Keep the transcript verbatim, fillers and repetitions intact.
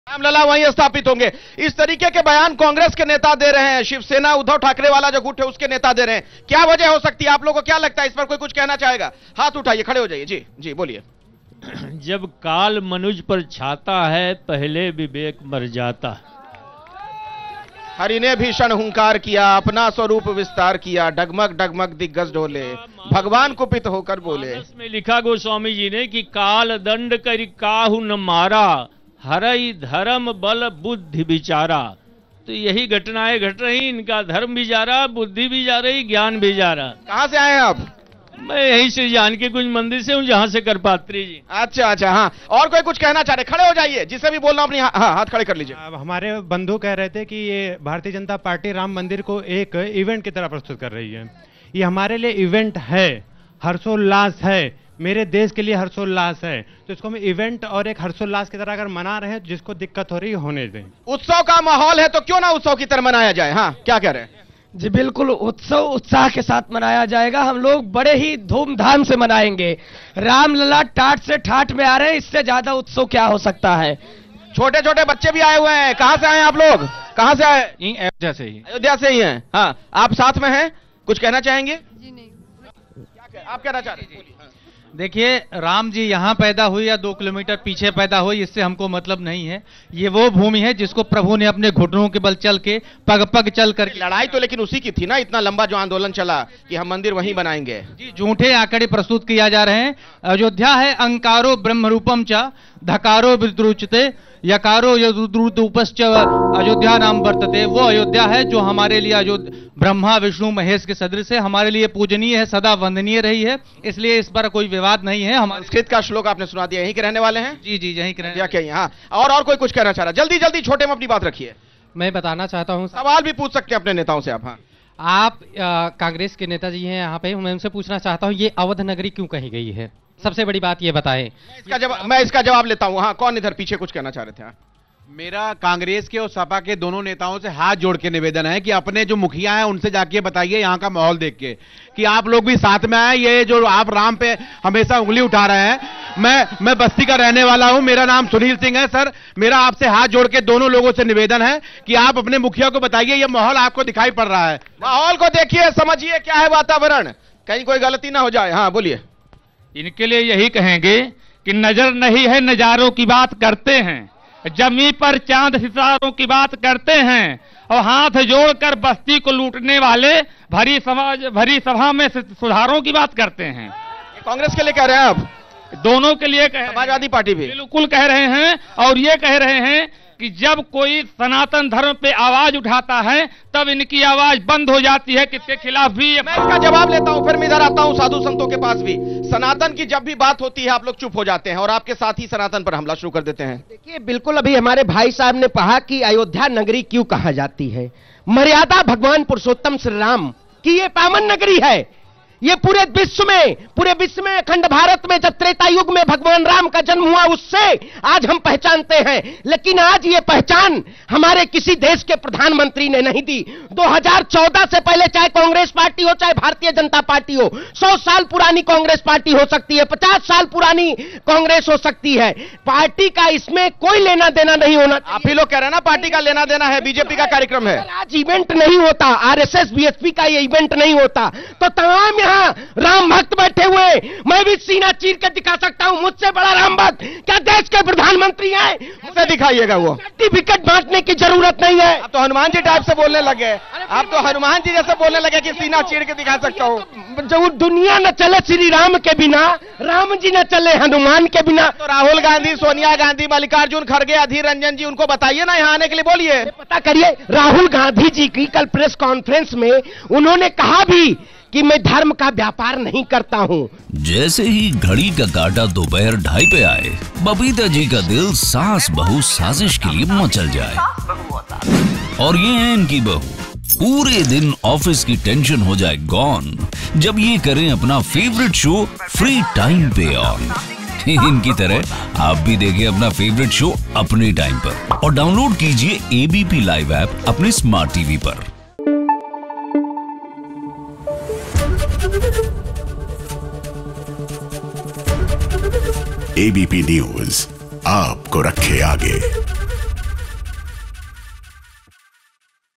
रामलला वहीं स्थापित होंगे। इस तरीके के बयान कांग्रेस के नेता दे रहे हैं, शिवसेना उद्धव ठाकरे वाला जो गुट है उसके नेता दे रहे हैं। क्या वजह हो सकती है? आप लोगों को क्या लगता है? इस पर कोई कुछ कहना चाहेगा? हाथ उठाइए, खड़े हो जाइए। जी जी बोलिए। जब काल मनुज पर छाता है, पहले विवेक मर जाता। हरि ने भीषण हुंकार किया, अपना स्वरूप विस्तार किया, डगमग डगमग दिग्गज डोले, भगवान कुपित होकर बोले। इसमें लिखा गोस्वामी जी ने कि काल दंड कर काहू न मारा, हरई धर्म बल बुद्धि विचारा। तो यही घटनाएं घट रही, इनका धर्म भी जा रहा, बुद्धि भी जा रही, ज्ञान भी जा रहा। कहां से आए हैं आप? मैं यही श्री जानकी कुंज मंदिर से हूं, जहां से करपात्री जी। अच्छा अच्छा, हाँ। और कोई कुछ कहना चाह रहे? खड़े हो जाइए, जिसे भी बोलना अपनी हाँ, हाँ, हाथ खड़े कर लीजिए। हमारे बंधु कह रहे थे कि ये भारतीय जनता पार्टी राम मंदिर को एक इवेंट की तरह प्रस्तुत कर रही है। ये हमारे लिए इवेंट है, हर्षोल्लास है, मेरे देश के लिए हर्षोल्लास है। तो इसको हम इवेंट और एक हर्षोल्लास की तरह अगर मना रहे हैं, जिसको दिक्कत हो रही है होने दें। उत्सव का माहौल है तो क्यों ना उत्सव की तरह मनाया जाए। हाँ, क्या कह रहे हैं? जी बिल्कुल, उत्सव उत्साह के साथ मनाया जाएगा। हम लोग बड़े ही धूमधाम से मनाएंगे। रामलला टाट से ठाट में आ रहे हैं, इससे ज्यादा उत्सव क्या हो सकता है। छोटे छोटे बच्चे भी आए हुए हैं। कहां से आए हैं आप लोग? कहां से आए? अयोध्या से ही। अयोध्या से ही हैं। हाँ, आप साथ में हैं, कुछ कहना चाहेंगे? जी नहीं। क्या आप कहना चाह रहे हैं? देखिए, राम जी यहाँ पैदा हुई या दो किलोमीटर पीछे पैदा हुई, इससे हमको मतलब नहीं है। ये वो भूमि है जिसको प्रभु ने अपने घुटनों के बल चल के, पग पग चल कर। लड़ाई तो लेकिन उसी की थी ना, इतना लंबा जो आंदोलन चला कि हम मंदिर वहीं बनाएंगे। जी, झूठे आंकड़े प्रस्तुत किया जा रहे हैं। अयोध्या है अंकारो ब्रह्म रूपम च धकारो विद्रुचते यकारो यदुद्रुतोपश्च अयोध्या नाम वर्तते। वो अयोध्या है जो हमारे लिए अयोध्या ब्रह्मा विष्णु महेश के सदृश है, हमारे लिए पूजनीय है, सदा वंदनीय रही है। इसलिए इस पर कोई विवाद नहीं है। हम संस्कृत का श्लोक आपने सुना दिया। यहीं के रहने वाले हैं? जी जी, यहीं के रहने वाले। हाँ, और और कोई कुछ कहना चाह रहा? जल्दी जल्दी छोटे में अपनी बात रखिए। मैं बताना चाहता हूँ, सवाल भी पूछ सकते हैं अपने नेताओं से आप। हाँ, आप कांग्रेस के नेताजी हैं यहाँ पे, मैं उनसे पूछना चाहता हूँ, ये अवध नगरी क्यों कही गई है? सबसे बड़ी बात ये बताएं। इसका जवाब मैं इसका जवाब लेता हूँ। हाँ, कौन इधर पीछे कुछ कहना चाह रहे थे? हाँ, मेरा कांग्रेस के और सपा के दोनों नेताओं से हाथ जोड़ के निवेदन है कि अपने जो मुखिया हैं उनसे जाके बताइए यहाँ का माहौल देख के कि आप लोग भी साथ में आए। ये जो आप राम पे हमेशा उंगली उठा रहे हैं, मैं मैं बस्ती का रहने वाला हूं, मेरा नाम सुनील सिंह है। सर, मेरा आपसे हाथ जोड़ के दोनों लोगों से निवेदन है कि आप अपने मुखिया को बताइए ये माहौल आपको दिखाई पड़ रहा है। माहौल को देखिए, समझिए क्या है वातावरण, कहीं कोई गलती ना हो जाए। हाँ बोलिए। इनके लिए यही कहेंगे कि नजर नहीं है, नजारों की बात करते हैं, जमी पर चांद सितारों की बात करते हैं, और हाथ जोड़कर बस्ती को लूटने वाले भरी समाज भरी सभा में सुधारों की बात करते हैं। कांग्रेस के लिए कह रहे हैं आप? दोनों के लिए कह, समाजवादी पार्टी भी बिल्कुल कह रहे हैं। और ये कह रहे हैं कि जब कोई सनातन धर्म पे आवाज उठाता है तब इनकी आवाज बंद हो जाती है, किसके खिलाफ भी। मैं इसका जवाब लेता हूं, फिर मैं इधर आता हूं साधु संतों के पास भी। सनातन की जब भी बात होती है आप लोग चुप हो जाते हैं और आपके साथ ही सनातन पर हमला शुरू कर देते हैं। देखिए, बिल्कुल अभी हमारे भाई साहब ने कहा कि अयोध्या नगरी क्यों कहा जाती है। मर्यादा भगवान पुरुषोत्तम श्री राम की ये पावन नगरी है। ये पूरे विश्व में पूरे विश्व में अखंड भारत में जब त्रेता युग में भगवान राम का जन्म हुआ उससे आज हम पहचानते हैं। लेकिन आज ये पहचान हमारे किसी देश के प्रधानमंत्री ने नहीं दी। दो हज़ार चौदह से पहले चाहे कांग्रेस पार्टी हो चाहे भारतीय जनता पार्टी हो, सौ साल पुरानी कांग्रेस पार्टी हो सकती है, पचास साल पुरानी कांग्रेस हो सकती है, पार्टी का इसमें कोई लेना देना नहीं होना। आप ही लोग कह रहे हैं ना पार्टी का लेना देना है, बीजेपी का कार्यक्रम है। आज इवेंट नहीं होता, आरएसएस बीएसपी का ये इवेंट नहीं होता तो तमाम राम भक्त बैठे हुए, मैं भी सीना चीर के दिखा सकता हूं, मुझसे बड़ा राम भक्त क्या देश के प्रधानमंत्री हैं? कैसे दिखाइएगा? वो सर्टिफिकेट बांटने की जरूरत नहीं है। आप तो हनुमान जी टाइप से बोलने लगे, आप तो हनुमान जी जैसे बोलने लगे कि सीना चीर के दिखा सकता हूं। जो दुनिया न चले श्री राम के बिना, राम जी न चले हनुमान के बिना। तो राहुल गांधी, सोनिया गांधी, मल्लिकार्जुन खड़गे, अधीर रंजन जी, उनको बताइए ना यहाँ आने के लिए। बोलिए, पता करिए। राहुल गांधी जी की कल प्रेस कॉन्फ्रेंस में उन्होंने कहा भी कि मैं धर्म का व्यापार नहीं करता हूं। जैसे ही घड़ी का काटा दोपहर ढाई पे आए, बबीता जी का दिल सास बहू साजिश के लिए मचल जाए। और ये है इनकी बहू, पूरे दिन ऑफिस की टेंशन हो जाए गॉन जब ये करें अपना फेवरेट शो फ्री टाइम पे ऑन। इनकी तरह आप भी देखें अपना फेवरेट शो अपने टाइम पर और डाउनलोड कीजिए एबीपी लाइव ऐप अपने स्मार्ट टीवी पर। एबीपी न्यूज आपको रखे आगे।